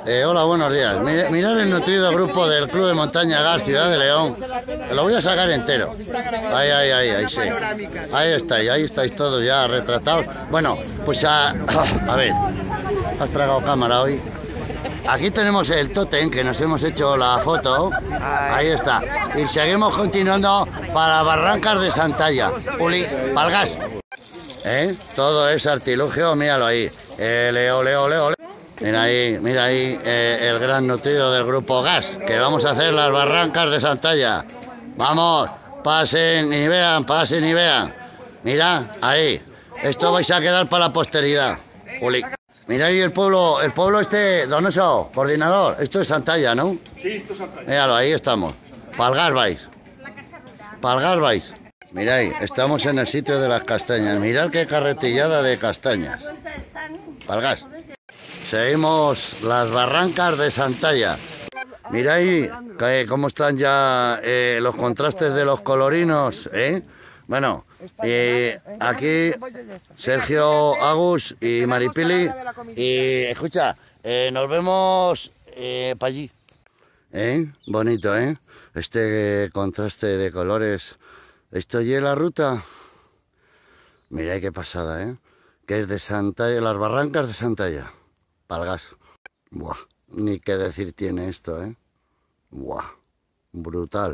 Hola, buenos días. Mirad el nutrido grupo del Club de Montaña Gas, Ciudad de León. Lo voy a sacar entero. Ahí, sí. Ahí estáis todos ya retratados. Bueno, pues a ver, has tragado cámara hoy. Aquí tenemos el tótem, que nos hemos hecho la foto. Ahí está. Y seguimos continuando para Barrancas de Santalla. Uli, Palgas. Todo es artilugio, míralo ahí. Ole. Mira ahí el gran nutrido del grupo Gas, que vamos a hacer las Barrancas de Santalla. Vamos, pasen y vean. Mira, ahí. Esto vais a quedar para la posteridad. Uli. Mira ahí el pueblo este, Donoso, coordinador. Esto es Santalla, ¿no? Sí, esto es Santalla. Míralo, ahí estamos. Palgas vais. Mira ahí, estamos en el sitio de las castañas. Mirad qué carretillada de castañas. Palgas. Seguimos las Barrancas de Santalla. Mira ahí cómo están ya los contrastes de los colorinos, Bueno, aquí Sergio Agus y Maripili. Y escucha, nos vemos para allí. Bonito, este contraste de colores. ¿Esto ya es la ruta? Mira qué pasada, que es de Santalla, las Barrancas de Santalla. Palgas. Buah, ni qué decir tiene esto, Buah, brutal.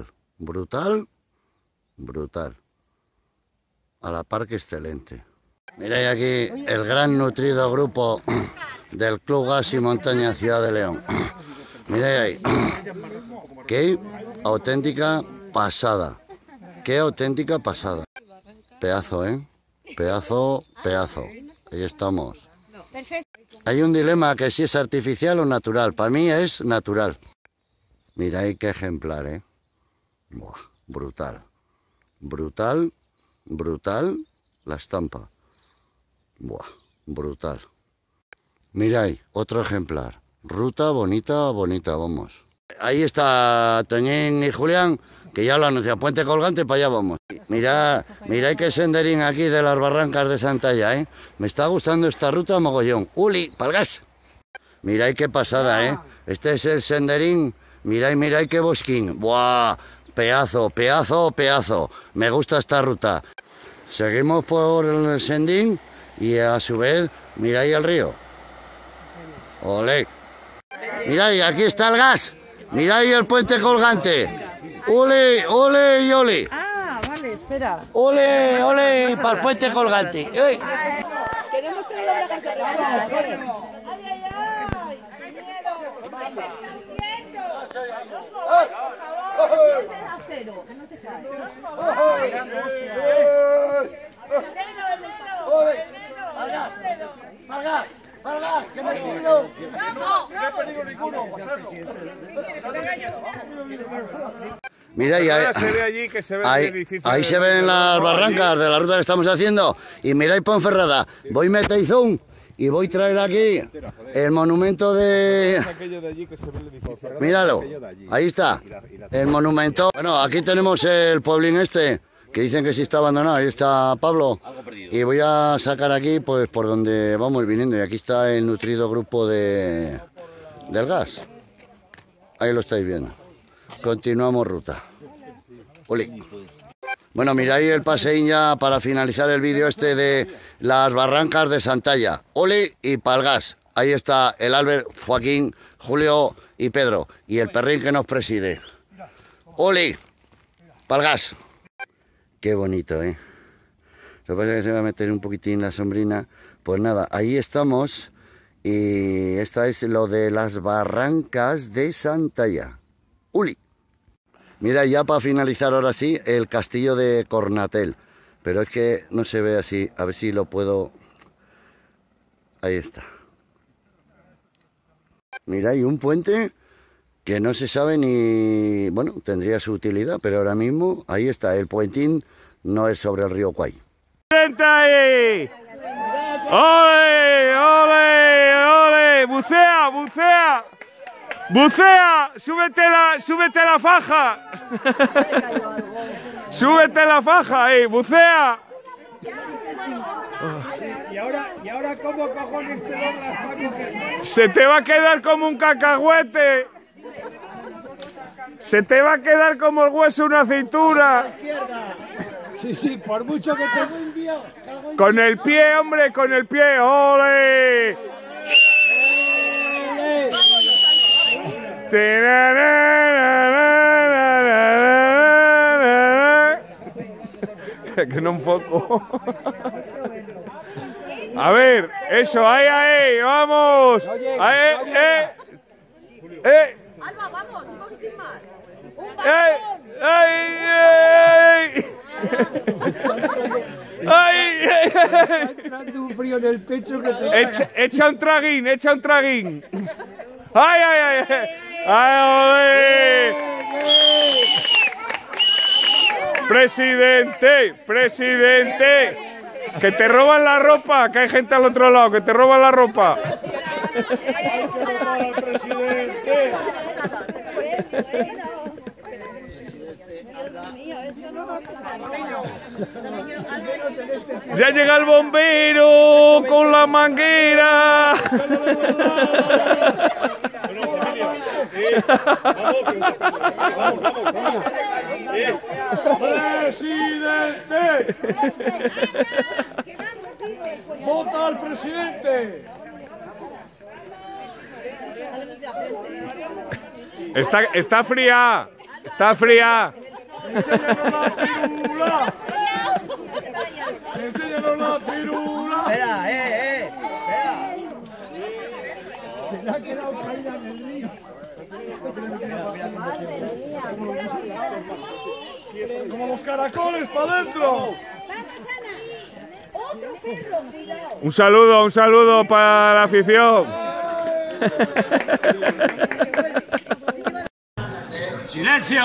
A la par que excelente. Miráis aquí el gran nutrido grupo del Club Gas y Montaña Ciudad de León. Miráis ahí. Qué auténtica pasada. Pedazo, Pedazo. Ahí estamos. Hay un dilema que si es artificial o natural. Para mí es natural. Mira ahí qué ejemplar, Buah, brutal la estampa. Buah, brutal. Mira ahí, otro ejemplar. Ruta bonita, vamos. Ahí está Toñín y Julián, que ya lo anuncian. Puente colgante, para allá vamos. Mirad qué senderín aquí de las Barrancas de Santalla, Me está gustando esta ruta mogollón. Uli, Palgas. Mirad qué pasada, Este es el senderín. Mirad qué bosquín. Buah, pedazo. Me gusta esta ruta. Seguimos por el sendín y a su vez, mirad el río. Ole. Mirad, aquí está el gas. Mirad el puente colgante. Ole. Ah, vale, espera. Ole, para el puente colgante. Queremos traer la gas de refuerzo. Ay. ¡Qué miedo! Por favor. Acero, que no se cae. Palgas, que no hay peligro. No hay peligro ninguno, pasarlo. Mira, ahí se ven las barrancas de la ruta que estamos haciendo. Y miráis Ponferrada. Voy Metaizón y voy a traer aquí el monumento de... Míralo, ahí está, el monumento. Bueno, aquí tenemos el pueblín este, que dicen que sí está abandonado. Ahí está Pablo. Y voy a sacar aquí, pues, por donde vamos viniendo. Y aquí está el nutrido grupo del gas. Ahí lo estáis viendo. Continuamos ruta. Uli. Bueno, miráis el paseín ya para finalizar el vídeo este de las Barrancas de Santalla. Uli y Palgas. Ahí está el Albert, Joaquín, Julio y Pedro. Y el perrín que nos preside. Uli, Palgas. Qué bonito, Lo que pasa es que se va a meter un poquitín la sombrina. Pues nada, ahí estamos. Y esta es lo de las Barrancas de Santalla. Uli. Mira, ya para finalizar ahora sí, el castillo de Cornatel. Pero es que no se ve así. A ver si lo puedo... Ahí está. Mira, hay un puente que no se sabe ni... Bueno, tendría su utilidad, pero ahora mismo ahí está. El puentín no es sobre el río Kwai. ¡Ole! ¡Ole! ¡Bucea! ¡Bucea! ¡Súbete la faja! ¡Súbete la faja! ¡Bucea! ¿Y ahora cómo cojones te doblas, Paco? Se te va a quedar como un cacahuete. Se te va a quedar como el hueso de una aceituna. Sí, por mucho que te un Dios. Con el pie, hombre, con el pie. ¡Ole! Que no un poco. A ver, eso, ahí, vamos. Ahí, Alba, vamos, un poquitín más. Entrando un frío en el pecho que te... Echa un traguín. ¡Ay! ¡Ay, ¡Presidente! Que te roban la ropa, que hay gente al otro lado, que te roban la ropa. Ya llega el bombero con la manguera. ¡Presidente! ¡Vota al presidente! Está fría. ¡Enséñanos la pirula! Espera, espera. Se le ha quedado caída en el río. Como los caracoles para adentro. Un saludo para la afición. ¡Silencio!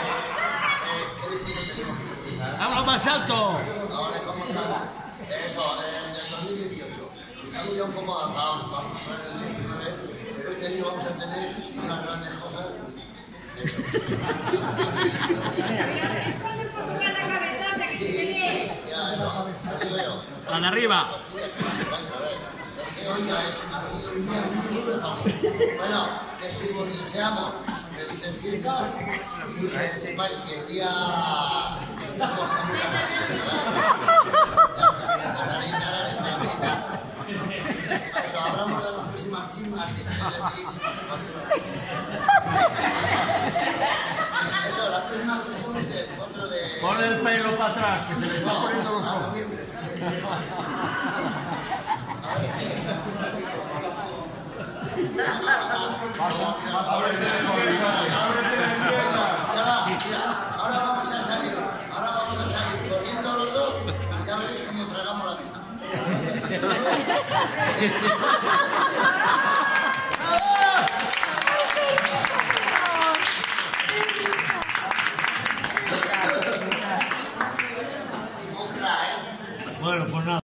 ¡Habla más alto! Eso, en el 2018. Estamos ya un poco avanzados, vamos a ver el 19, pero este año vamos a tener unas grandes cosas. ¡La de arriba! Hoy ya ha sido un día muy duro para mí. Bueno, que simbolizamos felices fiestas y que sepáis que el día... Hablamos de las próximas chismas que tiene eso, las próximas costumbres en otro de... Pon el pelo para atrás, que se le está poniendo los ojos. Ahora vamos a salir corriendo los dos y ya veréis cómo tragamos la pista. Bueno, pues nada.